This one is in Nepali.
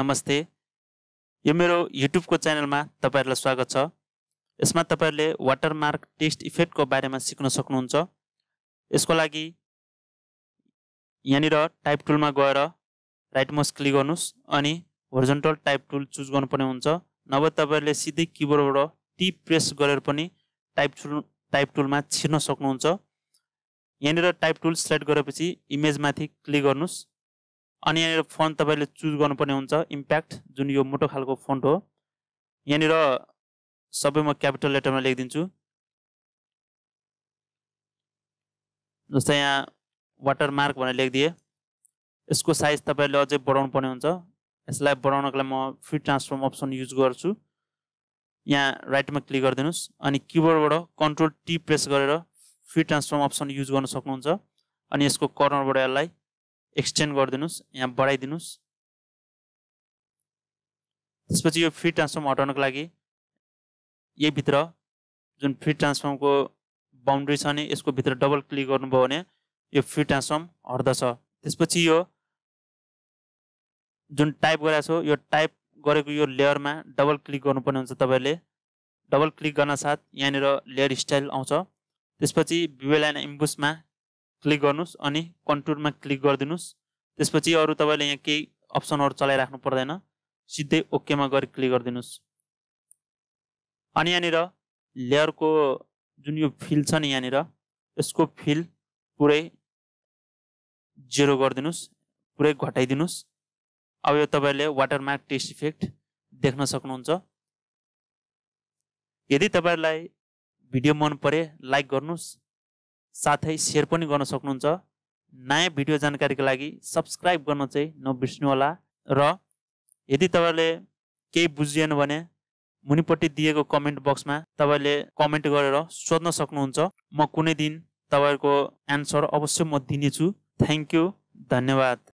नमस्ते। यो मेरो YouTube को च्यानलमा तपाईहरुलाई स्वागत छ। यसमा तपाईहरुले वाटरमार्क टेक्स्ट इफेक्टको बारेमा सिक्न सक्नुहुन्छ। यसको लागि यहाँनिर टाइप टुलमा गएर राइट माउस क्लिक गर्नुस् अनि होरिजोन्टल टाइप टुल चुज गर्नुपर्ने हुन्छ। नभए तपाईहरुले सिधै किबोर्डबाट टी प्रेस गरेर पनि टाइप टुलमा छिर्न सक्नुहुन्छ। यहाँनिर टाइप टुल सिलेक्ट गरेपछि इमेज माथि क्लिक गर्नुस् अनि यहाँनिर फन्ट तपाईले चुज गर्नुपर्ने हुन्छ। इम्प्याक्ट जुन यो मोटो खालको फन्ट हो। यहाँनिर सबै म क्यापिटल लेटरमा लेखिदिन्छु। जस्तै यहाँ वाटरमार्क भनेर लेखिदिए। यसको साइज तपाईले अझै बढाउनु पर्ने हुन्छ। यसलाई बढाउनको लागि म फ्री ट्रान्सफर्म अप्सन युज गर्छु। यहाँ राइटमा क्लिक गरिदिनुस् अनि किबोर्डबाट कन्ट्रोल टी प्रेस गरेर फ्री ट्रान्सफर्म अप्सन युज गर्न सक्नुहुन्छ। अनि यसको कर्नरबाट यसलाई एक्सटेन्ड गरिदिनुस्, यहाँ बढाइदिनुस्। त्यसपछि यो फ्री ट्रान्सफर्म हटाउनको लागि यही भित्र जुन फ्री ट्रान्सफर्मको बाउन्ड्री छ नि यसको भित्र डबल क्लिक गर्नुभयो भने यो फ्री ट्रान्सफर्म हट्दछ। त्यसपछि यो जुन टाइप गरेको छ यो टाइप गरेको यो लेयरमा डबल क्लिक गर्नुपर्ने हुन्छ। तपाईले डबल क्लिक गर्न साथ यहाँनिर लेयर स्टाइल आउँछ। त्यसपछि भिजुअल एन्ड इम्बुसमा क्लिक गर्नुस् अनि कन्टुरमा क्लिक गरिदिनुस्। त्यसपछि अरु तपाईले यहाँ केही अप्सनहरु चलाइराख्नु पर्दैन, सिधै ओके मा गरी क्लिक गरिदिनुस्। अनि यहाँनिर लेयरको जुन यो फिल छ नि यहाँनिर यसको फिल पुरै 0 गरिदिनुस्, पुरै घटाइदिनुस्। अब यो तपाईले वाटरमार्क टेक्स्ट इफेक्ट देख्न सक्नुहुन्छ। यदि तपाईलाई भिडियो मन परे लाइक गर्नुस्, साथै शेयर पनि गर्न सक्नुहुन्छ। नयाँ भिडियो जानकारीको लागि सब्स्क्राइब गर्न चाहिँ नबिर्सनु होला। र यदि तपाईले केही बुझिएन भने मुनिपट्टि दिएको कमेन्ट बक्समा तपाईले कमेन्ट गरेर सोध्न सक्नुहुन्छ। म कुनै दिन तपाईहरुको एन्सर अवश्य म दिनेछु। थ्यांक यू, धन्यवाद।